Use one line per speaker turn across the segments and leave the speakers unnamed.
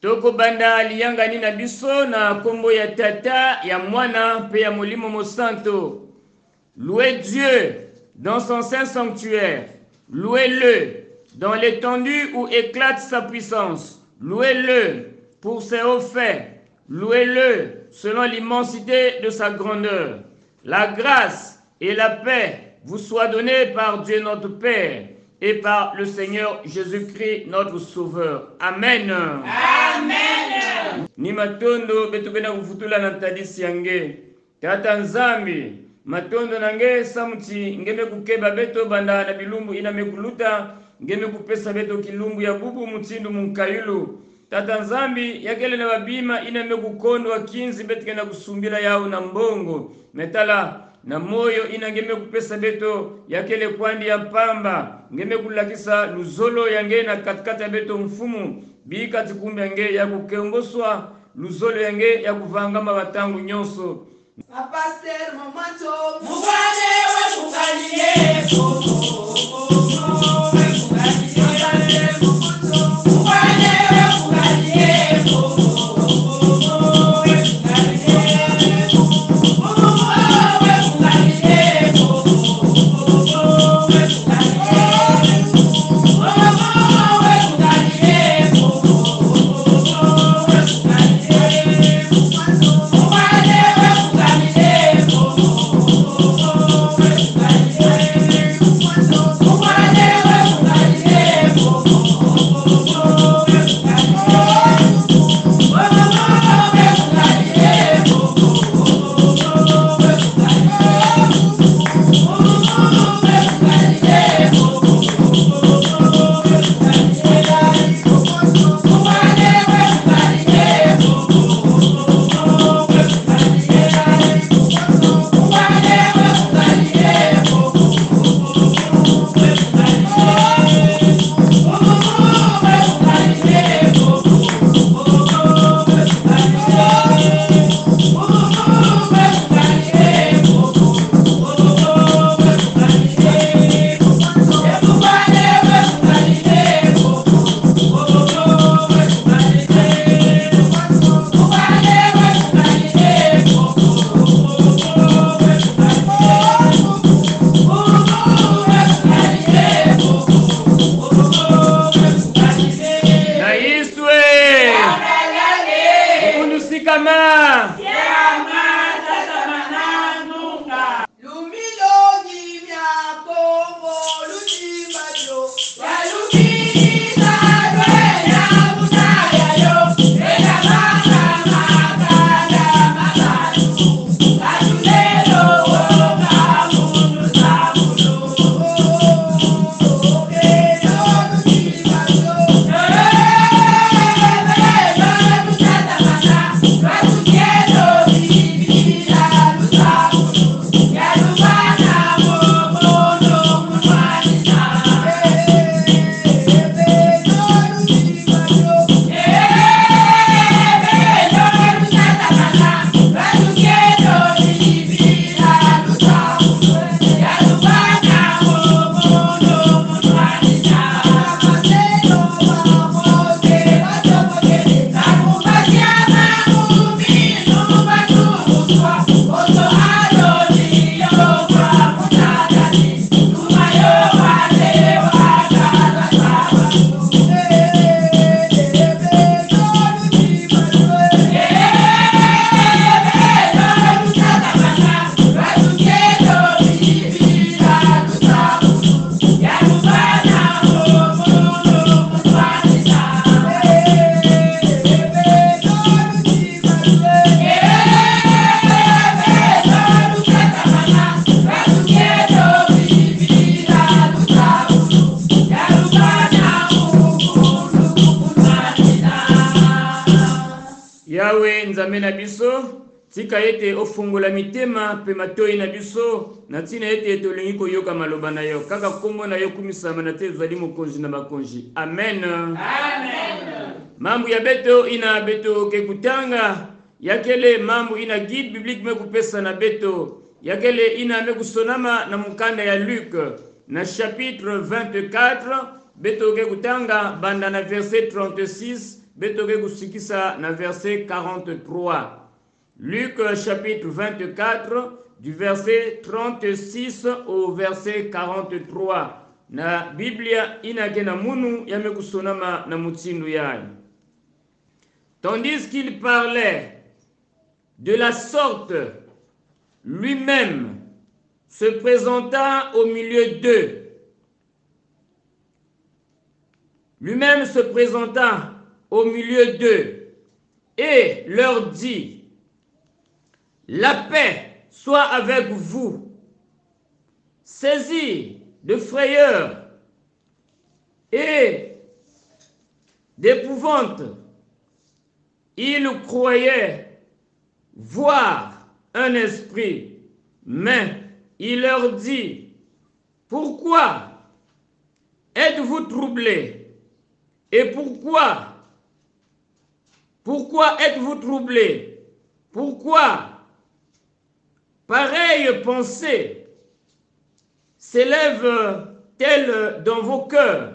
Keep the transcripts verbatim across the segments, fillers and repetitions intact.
Toko banda liyangani na biso na kombo ya tata ya mwana pe ya molimo mosanto. Louez Dieu dans son saint sanctuaire. Louez-le dans l'étendue où éclate sa puissance. Louez-le pour ses hauts faits. Louez-le selon l'immensité de sa grandeur. La grâce et la paix vous soient données par Dieu notre Père et par le Seigneur Jésus-Christ notre Sauveur. Amen.
Amen.
Ni matondo betu bena kufutula na tadisi yange. Tata nzambi, matondo nange samuti ngeme kukeba beto banda na bilumbu ina mekuluta, ngeme kupesa beto kilumbu ya bubu mutindu munkayulu. Tata nzambi yakele na babima ina mekukondo wa kinzi betu kena kusumbila yao na mbongo. Metala na moyo ina ngeme kupesa beto yakele kwandi ya pamba, ngeme kulakisa luzolo yange na katikata beto mfumu, bika tikumbe yange ya kukemboswa luzolo yange ya kuvangama batangu nyonso.
Pasteur Momato mugane we mugaliye
Yawe nzambe na biso, tika ete ofungola mitema pe matoi na biso, na tina ete tolingi koyoka maloba na yo. Kaka kombo na yo kumisama na te zali mokonzi na makonzi. Amen.
Amen.
Mambo ya beto ina beto kekutanga, yakele mambo ina guide biblique me kupesa na beto, yakele ina me kusonama na mukanda ya Luc, na chapitre vingt-quatre, beto kekutanga banda na verset trente-six, betoke kusikisa na verset quarante-trois. Luc chapitre vingt-quatre du verset trente-six au verset quarante-trois. Na Biblia inake na munu yamekusonama na mutsindu yayo. Tandis qu'il parlait de la sorte, lui-même se présenta au milieu d'eux. Lui-même se présenta au milieu d'eux et leur dit: la paix soit avec vous. Saisis de frayeur et d'épouvante, ils croyaient voir un esprit, mais il leur dit: pourquoi êtes-vous troublés? Et pourquoi? Pourquoi êtes-vous troublés? Pourquoi pareille pensée s'élève-t-elle dans vos cœurs?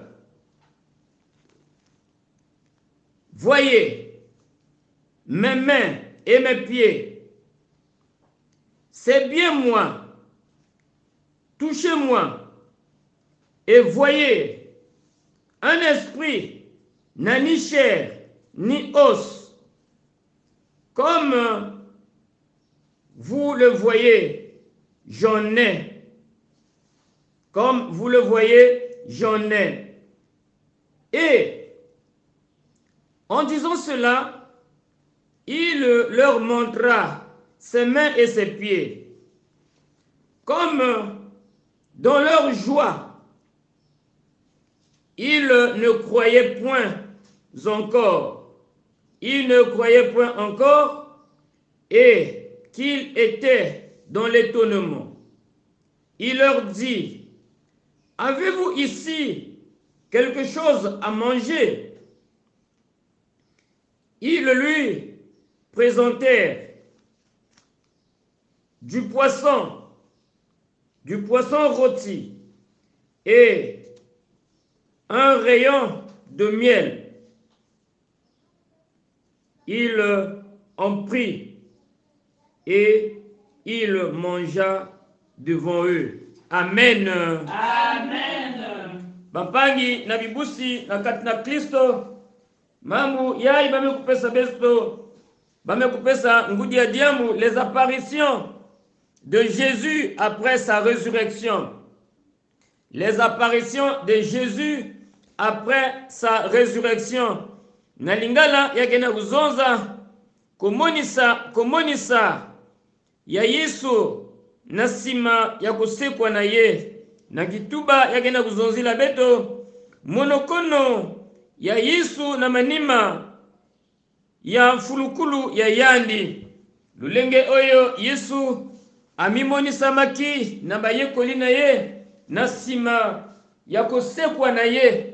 Voyez mes mains et mes pieds. C'est bien moi. Touchez-moi et voyez, un esprit n'a ni chair ni os, comme vous le voyez, j'en ai. Comme vous le voyez, j'en ai. Et en disant cela, il leur montra ses mains et ses pieds. Comme dans leur joie, ils ne croyaient point encore. Ils ne croyaient point encore et qu'ils étaient dans l'étonnement. Il leur dit: avez-vous ici quelque chose à manger? Ils lui présentèrent du poisson, du poisson rôti et un rayon de miel. Il en prit et il mangea devant eux. Amen.
Amen.
Bampangi na bibusi na katina Kristo, mambo yai bame kupesa besto, bame kupesa ngudi ya diamu, les apparitions de Jésus après sa résurrection. Les apparitions de Jésus après sa résurrection. Na lingala yake na kuzonza kumonisa kumonisa ya Yesu na sima ya kusekwa na ye, na kituba yake na kuzonzila beto monokono ya Yesu na manima ya fulukulu ya yandi lulenge oyo Yesu amimonisa maki na bayekoli na ye na sima ya kusekwa na ye.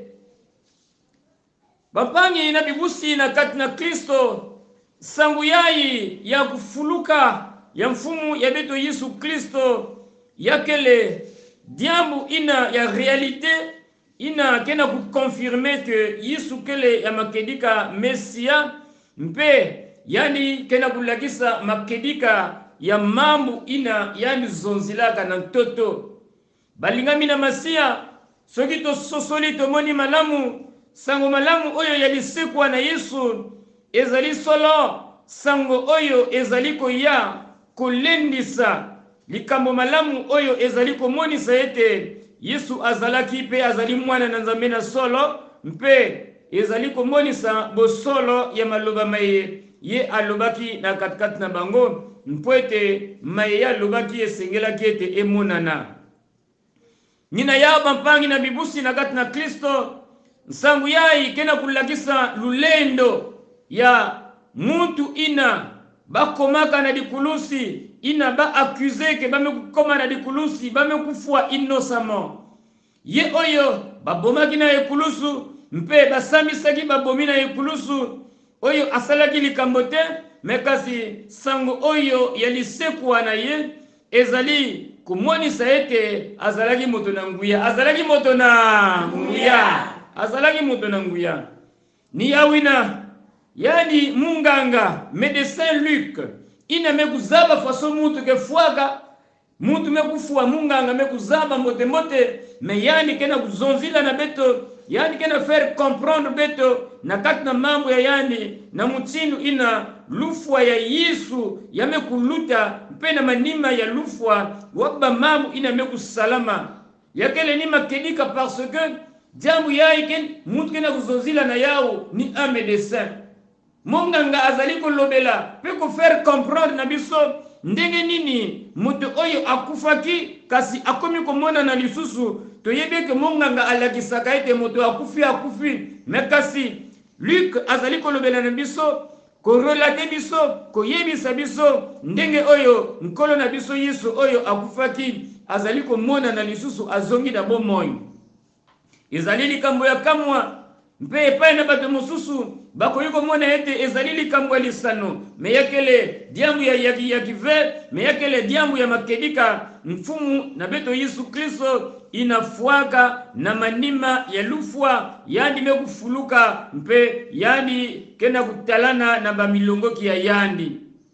Bapangi na bibusi na kati na Kristo, sangu yai ya kufuluka ya mfumu ya beto Yesu Kristo yakele diambu ina ya realite ina kena kukonfirme ke Yesu kele ya makedika Mesia mpe yani kena kulakisa makedika ya mambu ina yani zonzilaka na toto. Balingami na Masia soki to sosoli to moni malamu sango malamu oyo yalisekwa na Yesu ezali solo sango oyo ezali koya kolendisa likambo malamu oyo ezali komonisa ete Yesu azalaki pe azali mwana na Nzambe na solo mpe ezali komonisa bosolo ya maloba maye ye alobaki na katikati na bango mpwete maye ya alobaki esengelaki ete emonana. Nina ya bampangi na bibusi na kati na Kristo, nsangu yai kena kulakisa lulendo ya muntu ina bakomaka na dikulusi ina ba accuse ke bame kukoma na dikulusi bame kufua innocemment. Ye oyo babomaki na ekulusu mpe basamisaki babomi na ekulusu oyo asalaki likambo te, mekasi sango oyo yalisekwa na ye ezali kumonisa ete azalaki moto na nguya, azalaki moto na nguya, azalaki moto na nguya. Ni yawina yani munganga médecin Luc ina mekuzaba faso mutu ke fuaga mutu mekufua munganga mekuzaba mbote mbote me yani kena kuzonzila na beto yani kena faire comprendre beto na kati na mambo ya yani na mutinu ina lufwa ya Yesu yamekuluta mpena manima ya lufwa waba mambo ina mekusalama yakele nima kedika parce que jambu yaiken mutu kena kuzonzila na yao ni un médecin monganga azali kolobela pe ko faire comprendre na biso ndenge nini mutu oyo akufaki kasi akomi komona na lisusu toyebi ke monganga alakisaka ete mutu akufi akufi me kasi Luc azali kolobela na biso ko relate biso ko yebisa biso ndenge oyo nkolo na biso Yesu oyo akufaki azali komona na lisusu azongi na bomoi ezali likambo ya kamwa mpe epai na bato mosusu bakoki komona ete ezali likambo ya lisano me yakele diambu ya yaki ya kive me yakele diambu ya makedika mfumu na beto Yesu Kristo inafuaka na manima ya lufwa yandi mekufuluka mpe yandi kena kutalana na bamilongoki ya yandi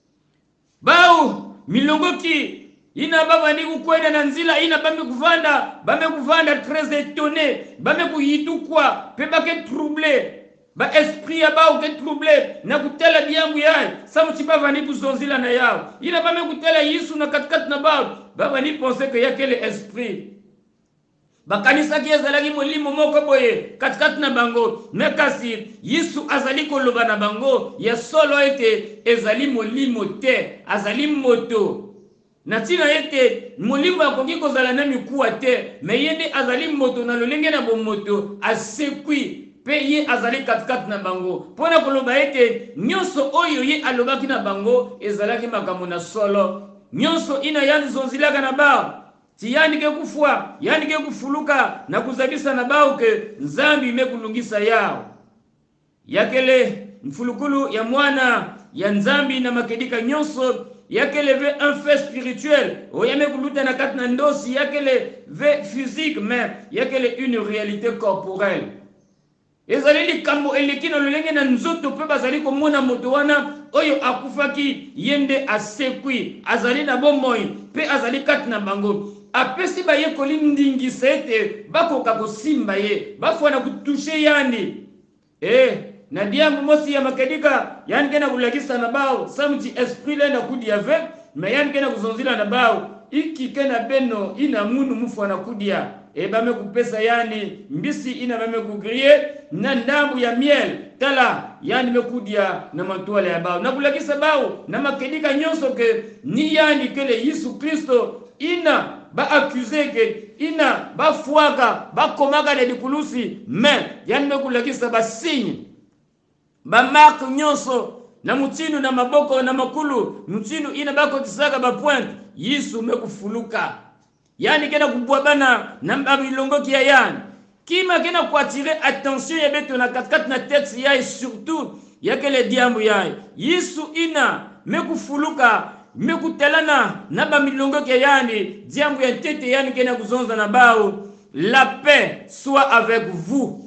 bau milongoki ina baba ni kukwenda na nzila ina bame kuvanda bame kuvanda très étonné bame kuyitukwa pe bake troublé ba esprit ya bao ke troublé na kutela diambu yae samu chipava ni kuzonzila na yao ina bame kutela Yesu na katikati na bao baba ni penser que yakele esprit bakanisa ki ezalaki molimo moko boye katikati na bango mekasi Yesu azali koloba na bango ya solo ete ezali molimo te azali moto na tina ete molimo akoki kozala na mikuwa te me yende azali moto na lolenge na bomoto asekwi pe ye azali katikati na bango pona koloba ete nyonso oyo ye alobaki na bango ezalaki makambo na solo nyonso ina yani zonzilaka na bao ti yani ke kufua yani ke kufuluka na kuzabisa na bao ke nzambi imekulungisa yao yakele mfulukulu ya mwana ya nzambi na makedika nyonso yakele ve un fait spirituel oyame kuluta na kati na ndosi yakele ve physique mais yakele une réalité corporelle ezali likambo eleki na lolenge na nzoto pe bazali komona moto wana oyo akufaki yende asekwi azali na bomoi pe azali kati na bango apesi baye koli ndingisa ete bakoka kosimba ye bafwana kutushe yandi eh na diambu mosi ya makedika yani kena kulakisa na bao samti esprit lenda kudi avec mais yani kena kuzonzila na bao iki kena beno ina munu mufwana kudia e bame kupesa yani mbisi ina bame kugrie na ndambu ya miel tala yani mekudia na matuale ya bao na kulakisa bao na makedika nyonso ke ni yani kele Yesu Kristo ina ba accuser ke ina ba fuaka ba komaka de dikulusi mais yani mekulakisa ba signe ba marque nyonso na mutinu na maboko na makulu mutinu ina bako tisaka ba point Yesu mekufuluka yani kena kubwabana na mbilongo kia yani kima kena kuattirer attention ya beto na katikati na texte ya surtout yakele diambu ya Yesu ina mekufuluka mekutelana na bamilongo kia yani diambu ya tete yani kena kuzonza na bao la paix soit avec vous.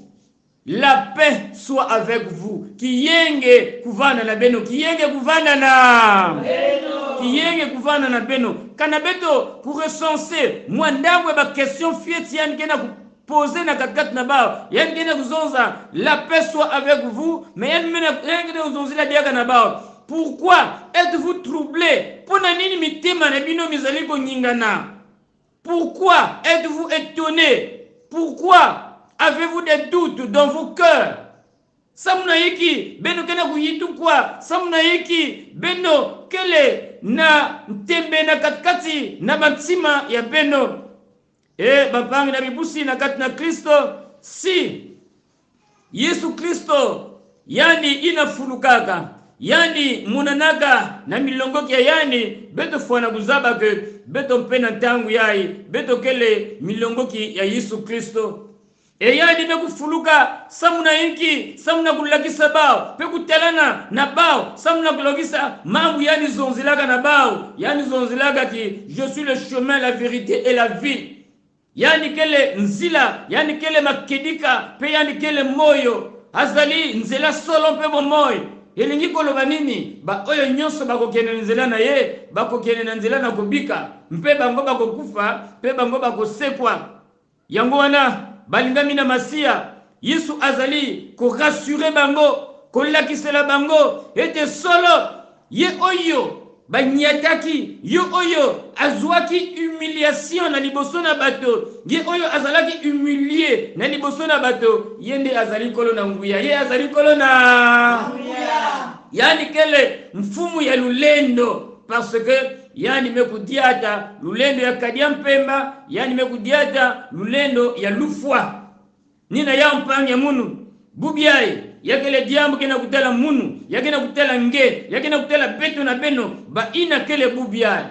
La paix soit avec vous. Kiyenge kuvana na beno. Kiyenge kuvana na beno. Kiyenge kuvana na beno. Kanabeto pour recenser. Mwandamwe ba question fieti yani kena poser na katikati na bao. Yani kena kuzonza. La paix soit avec vous. Mais yani kena kuzonza la diaga na bao. Pourquoi êtes-vous troublé? Pona nini mitema na bino mizaliko nyingana? Pourquoi êtes-vous étonné? Pourquoi avez-vous des doutes dans vos cœurs? Samuna hiki beno kena kuyitu kwa samuna hiki beno kele na tembe na katikati na batima ya beno e bapangi na bibusi na kati na Kristo si Yesu Kristo yani inafulukaka yani munanaga na milongoki ya yani beto fwana kuzaba ke beto mpena ntangu yai beto kele milongoki ya Yesu Kristo e yani mekufuluka samuna inki samuna kulakisa bao pe kutelana na bao samuna kulakisa mambu yani zonzilaga na bao yani zonzilaga ki je suis le chemin la vérité et la vie yani kele nzila yani kele makedika pe yani kele moyo azali nzela solo pe moyo elingi koloba nini ba oyo nyonso bakokende nzela na ye bakokende na nzela na kobika mpe bango bakokufa mpe bango bakosekwa yango wana balingami na masiya Yesu azali ko rassurer bango kolakisela bango ete solo ye oyo banyataki yo oyo azwaki humiliation na liboso na bato ye oyo azalaki humilié na liboso na bato yende azali kolo na nguya ye azali kolo na nguya yani kele mfumu ya lulendo parce que yani mekudiata lulendo ya kadia mpemba yani mekudiata lulendo ya lufwa nina ya mpange munu bubiaye yakele diambo kena kutela munu yakena kutela nge yakena kutela beto na beno ba ina kele bubiaye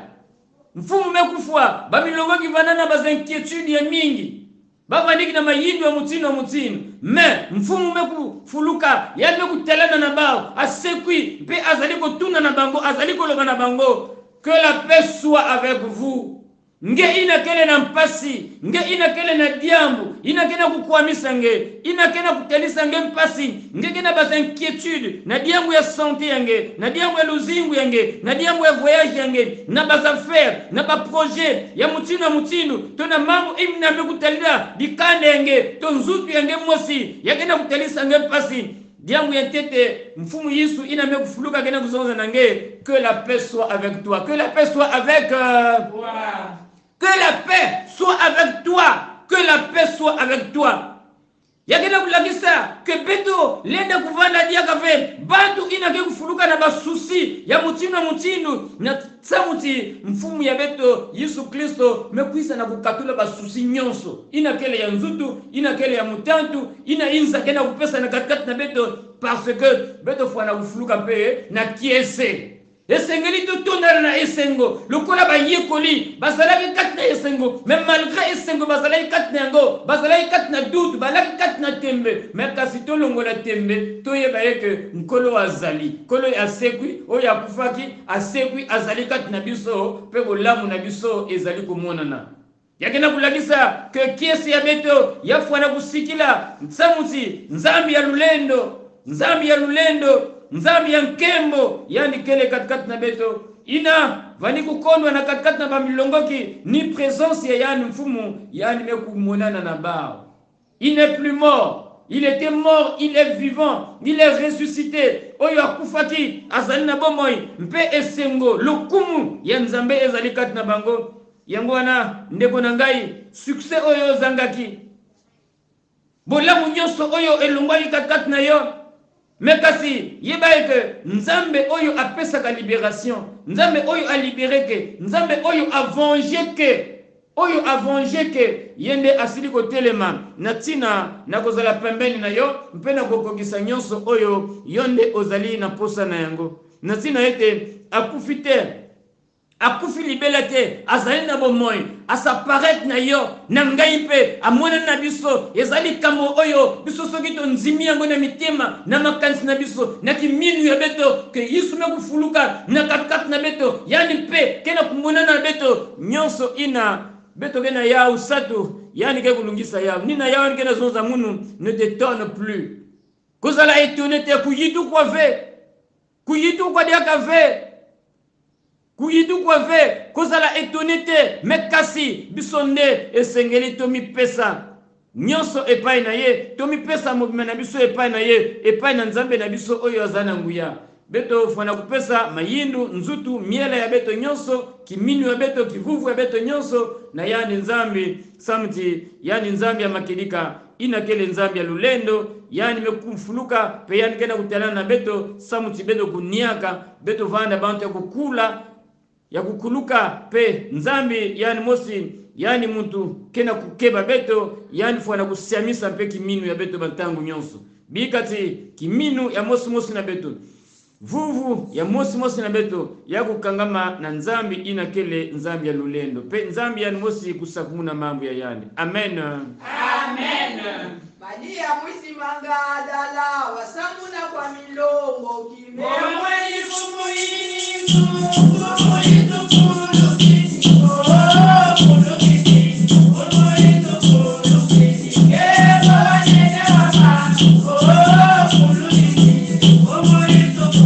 mfumu mekufwa ba milongo kivanana ba inquiétude ya mingi ba vandiki na mayindu ya mutino mutino me mfumu mekufuluka yale kutelana na bao asekwi pe azali ko tuna na bango azali ko loba na bango que la paix soit avec vous nge ina kele na mpasi nge ina kele na diambu ina kena kukwamisa nge ina kena kutelisa nge mpasi nge kena bas inquiétude na diambu ya santé yange na diambu ya luzingu yange na diambu ya voyage yange na bas affaires na ba projet ya mutino mutino to na mambo imna me kutalida dikande yange to nzutu yange mosi ya kena kutelisa nge mpasi diambu ya tete mfumu Yesu ina me kufuluka kena kuzonza na nge que la paix soit avec toi que la paix soit avec euh...
Wow.
Que la paix soit avec toi. Que la paix soit avec toi. Yakena kulagisa que beto lenda kuvanda dia kafe bantu ina ke kufuluka na basusi ya mutino mutino na tsamuti mfumu ya beto Yesu Kristo mekuisa na kukatula basusi nyonso ina kele ya nzutu ina kele ya mutantu ina inza kena kupesa na katikati na beto parce que beto fwana kufuluka pe na kiese esengeli to tondala na esengo lokola ba yekoli bazalaki kat na esengo mais malgré esengo bazalaki kat na yango bazalaki kat na doute balaki kat na tembe mais kasi to longola tembe to yeba yeke nkolo azali kolo asekwi oyo akufaki asekwi azali kat na biso pe bolamu na biso ezali komonana yakena kulagisa ke kiesi ya beto yafwana kusikila ntsamuti nzambi ya lulendo nzambi ya lulendo nzambi ya nkembo yani kele katikati na beto ina vani kukondwa na katikati na bamilongoki ni présence ya yani mfumu yani mekumonana na bao. Il n'est plus mort, il était mort, il est vivant, il est ressuscité. Oyo akufaki azali na bomoi mpe esengo lokumu ya nzambe ezali kati na bango yango wana ndeko na ngai succès oyo zangaki bolamu nyonso oyo elongwaki katikati na yo mekasi yebaike nzambe oyo apesaka libération nzambe oyo a libéré ke nzambe oyo a vengé ke oyo a vengé ke yende asili ko telema na tina na kozala pembeni na yo mpe na kokokisa nyonso oyo yonde ozali na posa na yango na tina ete akufite akufi libela te azali na bomoi asaparete na yo na ngai mpe amona na biso ezali kamo oyo biso soki to nzimi yango na mitema na makanisi na biso na kiminu ya beto ke Yesu mekufuluka na katikati na beto yani mpe kena kumona na beto nyonso ina beto kena ya usatu yani ke kulungisa ya nina ya wani kena zonza munu ne t'étonne plus kozala étonné te kuyitu kwa ve kuyitu kwa diaka ve kuyitu kwa ve kozala étonné te mekasi bisonde esengeli tomi pesa nyonso epai na ye tomi pesa mobima na biso epai na ye epai na nzambe na biso oyo azana nguya beto fana kupesa mayindu nzutu miela ya beto nyonso kiminu ya beto kivuvu ya beto nyonso na yani nzambe samti yani nzambe ya makilika ina kele nzambe ya lulendo yani mekumfuluka pe yani kena kutalana na beto samti beto kuniaka beto vanda bantu ya kukula ya kukuluka pe nzambi yani mosi yani muntu kena kukeba beto yani fwana kusiamisa pe kiminu ya beto bantangu nyonso bikati kiminu ya mosi mosi na beto vuvu ya mosi mosi na beto ya kukangama na nzambi ina kele nzambi ya lulendo pe nzambi yani mosi kusakumuna mambo ya yani amen
amen
Maria mwisi mangadala wasamuna kwa milongo kime
Omwe ifumu ifu Omwe itokolo kisi Oh, kolo kisi Omwe itokolo kisi Keba wanyene wapa Oh, kolo kisi Omwe itokolo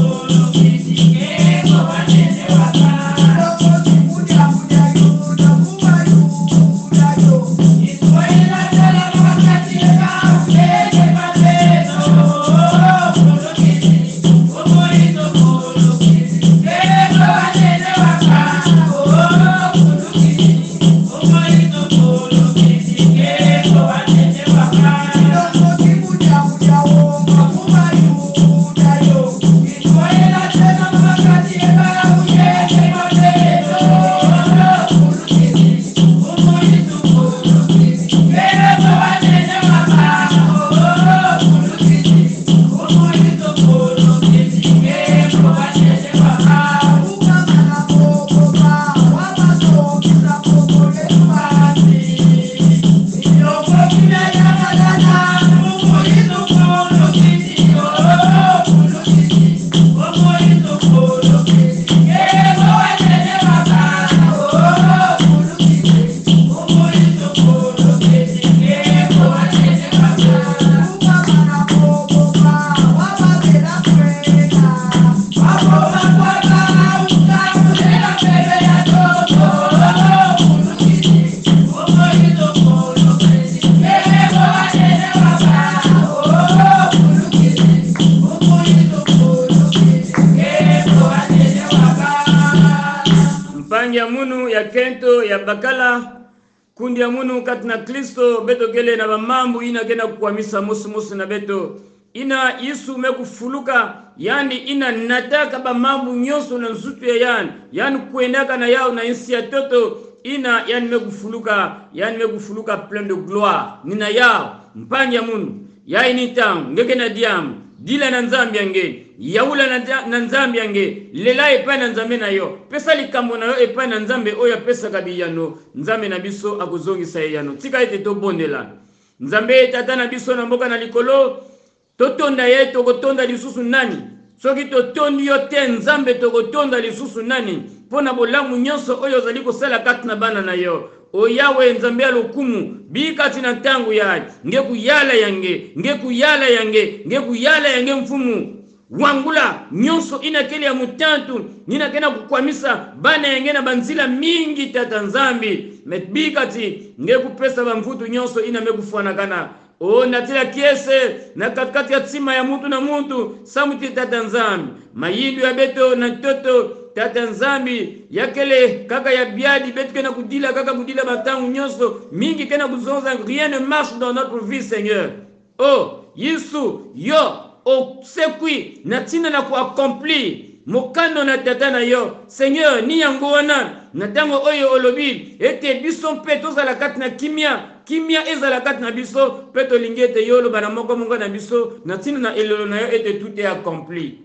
mpangi ya munu ya kento ya bakala kundi ya munu katina Kristo beto kele na bamambu ina kena kukwamisa musu musu na beto ina Yesu mekufuluka yani ina nataka bamambu nyoso na nzutu ya yani yani kuendaka na yao na insi ya toto ina yani mekufuluka yani mekufuluka plein de gloire nina yao mpangi ya munu ya ini tangu ngeke na diamu dila na nzambi yange yaula na nzambi yange lela epa na nzambe na yo pesa likambo na yo epa na nzambe oyo pesa kabiyano nzambe na biso akuzongisa yano tika ete to bondela nzambe tata na biso na mboka na likolo totonda ye tokotonda lisusu nani soki totondi yo te nzambe tokotonda lisusu nani pona bolamu nyonso oyo zali kosala kati na bana na yo o yawe nzambe ya lokumu bikati na tangu ya nge kuyala yange nge kuyala yange nge kuyala yange mfumu wangula nyonso inakeli ya mutantu nina kena kukwamisa bana yange na banzila mingi tata nzambi metbikati nge kupesa bamvutu nyonso ina mekufuanakana o natila kiese na katikati ya tsima ya mutu na mutu samuti tata nzambi mayindu ya beto na toto tata nzambi yakele kaka ya biadi betu kena kudila kaka kudila batangu nyonso mingi kena kuzonza rien ne marche dans notre vie Seigneur oh Yesu yo o sekui na tina na kuaccomplir mokano na tata na yo Seigneur ni yango wana na tango oyo olobi ete biso mpe tozala kati na kimia kimia ezala kati na biso mpe tolingi ete yo oloba na moko mongo na biso na tina na elelo na yo ete tout est accompli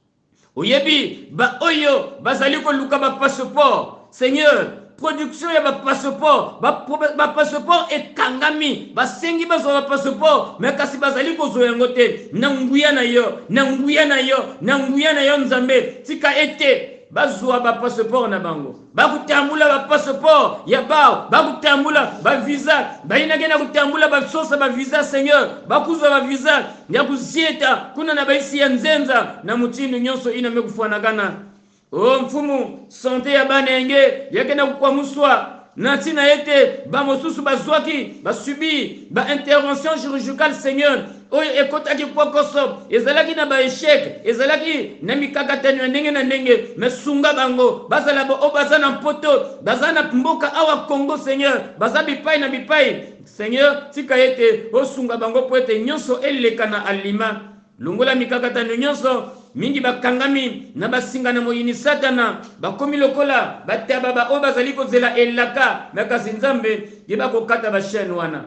oyebi ba oyo bazali koluka ba passeport Seigneur production ya ba passeport ba, ba passeport ekangami basengi bazo ba passeport mais kasi bazali kozo yango te na nguya na yo na nguya na yo na nguya na yo nzambe tika ete bazwa ba passeport na bango bakutambula ba passeport ya bao bakutambula ba visa baina gena kutambula ba sosa ba visa Seigneur bakuzwa ba visa ya kuzieta kuna na baisi ya nzenza na mutinu nyonso ina mekufuanakana o mfumu santé ya bana yenge yakena kukwamuswa na tina yete ba mosusu bazwaki basubi ba intervention chirurgicale Seigneur oyo ekotaki kwa koso ezalaki na ba échec ezalaki na mikakatano ya ndenge na ndenge mesunga bango bazala bo obazana mpoto bazana mboka awa Congo Seigneur baza bipai na bipai Seigneur tika yete osunga bango po ete nyonso eleka na alima lungola mikakatano nyonso mingi bakangami na basinga na moyini satana bakomi lokola bataba ba oba zali kozela elaka makasi nzambe yeba kokata ba chaîne wana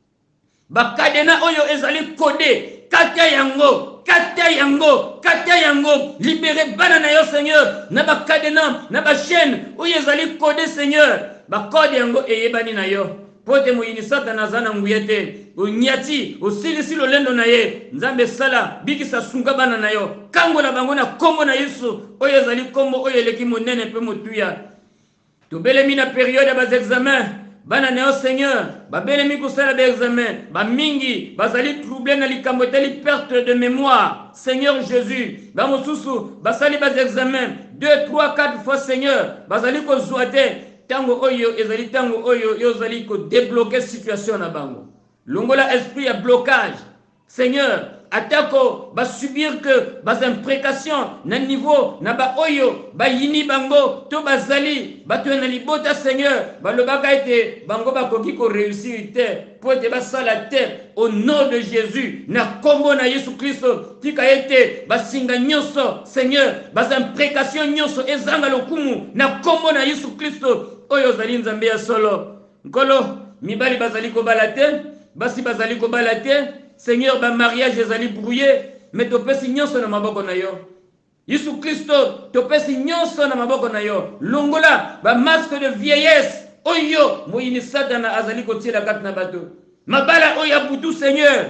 bakadena oyo ezali kode kata yango kata yango kata yango libere bana na yo Seigneur na bakadena na ba chaîne oyo ezali kode Seigneur bakode yango eyebani na yo pote moyini satana zana nguyete unyati usilisi lolendo na ye nzambe sala bikisa sunga bana na yo kango na bango na kombo na Yesu oyo ezali kombo oyo eleki monene pe motuya tobelemi na période ya bas examen bana na yo Seigneur babelemi kosala ba examen ba mingi bazali troublé na likambo teli perte de mémoire Seigneur Jésus ba mosusu basali bas examen deux trois quatre fois Seigneur bazali kozwa te tango oyo ezali tango oyo yo zali ko débloquer situation na bango longola esprit ya blocage Seigneur atako ba subir que bas imprécation na niveau na ba oyo ba yini bango to bazali bato na libota Seigneur balobaka ete bango bakoki ko réussir te po ete basala te au nom de Jésus na kombo na Yesu Kristo tika ete basinga nyonso Seigneur bas imprécation nyonso ezanga lokumu na kombo na Yesu Kristo oyo zali nzambe ya solo nkolo mibali bazali ko balate basi bazali ko balate Seigneur ba mariage ezali brouillé mais topesi nyonso na maboko na yo Yesu Kristo topesi nyonso na maboko na yo longola ba masque de vieillesse oyo moyini satana azali kotiela kati na bato mabala oyo abutu Seigneur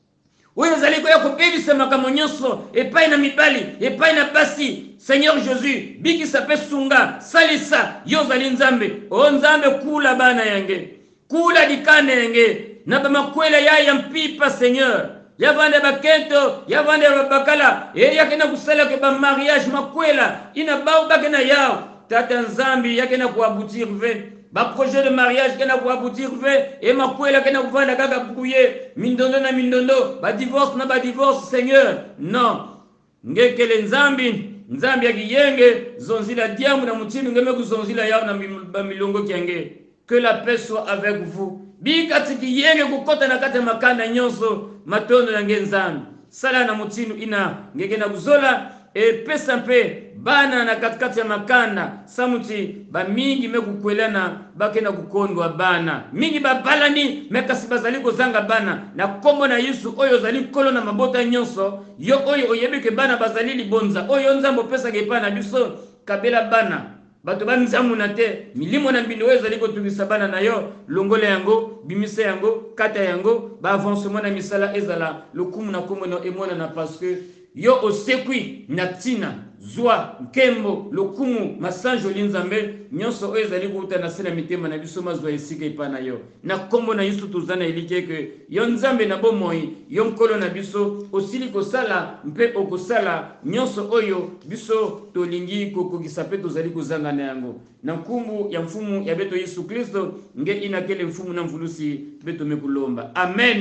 oyo azali ko yakobebisa makambo nyonso epai na mibali epai na basi Seigneur Jésus bikisa pe sunga salisa yo zali nzambe o nzambe kula bana yange kula dikane yange na ba makwela ya ya mpipa Seigneur ya vande bakento ya vande bakala e yakena kusala ke ba mariage makwela ina bao bakena yao tata nzambi yakena kuabutir ve ba projet de mariage kena kuabutir ve e makwela kena kuvanda kaka brouillé mindondo na mindondo ba divorce na ba divorce Seigneur non ngekele nzambi nzambi ya kiyenge zonzila diamu na mutinu ngeme kuzonzila yao na milongo kiange. Que la paix soit avec vous. Bikati kiyenge kukota na kate makanda nyonso matondo na ngenzambi. Sala na mutinu ina ngege na kuzola e pesa mpe bana na katikati ya makanda samuti ba mingi mekukwelana bakena kukondwa bana mingi babalani mekasi bazali kozanga bana na kombo na Yesu oyo zali kolo na mabota nyonso yo oyo oyebeke bana bazali libonza oyo nzambo pesa gepa na biso kabela bana bato banzamu na te milimo na mbindo oyo zali kotungisa bana na yo longole yango bimisa yango kata yango ba avancement na misala ezala lokumu na kombo no emona na parce que yo osekwi na tina zwa nkembo lokumu masanjo linzambe nyonso oyo ezali kuuta na sena mitema na biso mazwa esika epa na yo na kombo na Yesu tozana elike ke yo nzambe na bomoi yo nkolo na biso osili kosala mpe okosala nyonso oyo biso tolingi kokokisa pe tozali kozanga na yango na nkumbu ya mfumu ya beto Yesu Kristo nge inakele mfumu na mvulusi beto mekulomba amen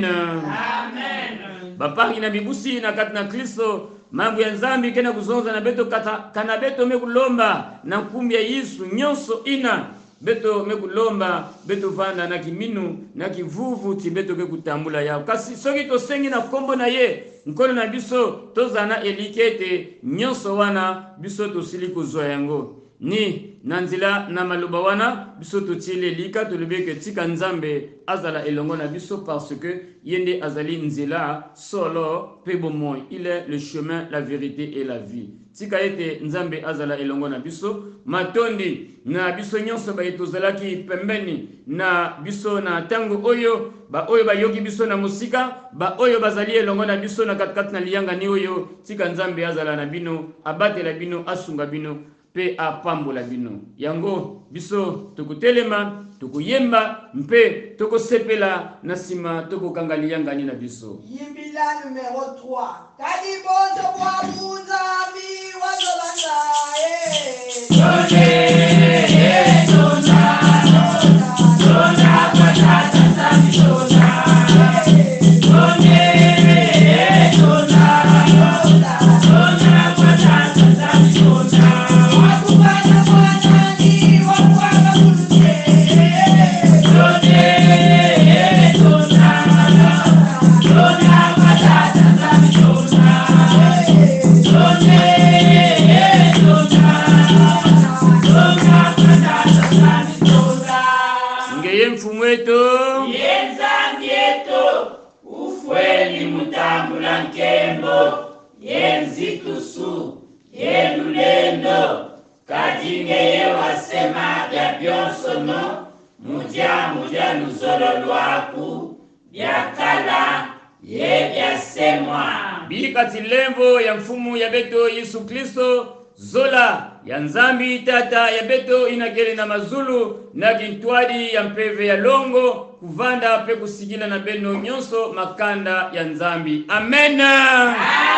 Amen.
bapari na bibusi na kati na Kristo mambo ya nzambi kena kuzonza na beto kata kana beto mekulomba na nkumbi ya Yesu nyonso ina beto mekulomba beto vanda na kiminu na kivuvu ti beto ke kutambula yao kasi soki to sengi na kombo na ye nkolo na biso tozana elikete nyonso wana biso tosili kozwa yango ni nanzila na maluba wana biso totiele lika tolobeke tika nzambe azala elongo na biso parce que yende azali nzela solo pebo moi il est le chemin la vérité et la vie tika ete nzambe azala elongo na biso matondi na biso nyonso ba etozalaki pembeni na biso na tango oyo ba oyo ba yoki biso na musika ba oyo bazali elongo na biso na katkat na lianga ni oyo tika nzambe azala na bino abatela bino asunga bino pe apambola bino yango biso tukutelema tukuyemba mpe tukosepela na sima tukukanga liyangani na biso
Yimbila numéro trois. Kadibozo kwa Munzambi wazobanda eh.
Tone, tona, tona kwa tata Nzambi tona. Tone, tona, tona kwa tata Nzambi tona.
Wakubana kwa nani wakwanga kulute.
Tone, tona, tona kwa tata Nzambi tona. Tone, tona, tona kwa tata Nzambi tona.
ngeye mfumu wetu
Yenzambi yetu ufweni mutambula nkembo yenzitusu yelulendo kadingeye wasema bya byonsono mudya mudya luzolo lwaku byakala ye byasemwa
bilikati lembo ya mfumu ya beto Yesu Kristo zola ya nzambi tata ya beto inakele na mazulu na kintwadi ya mpeve ya longo kuvanda pe kusigila na beno nyonso makanda ya nzambi amen,
Amen.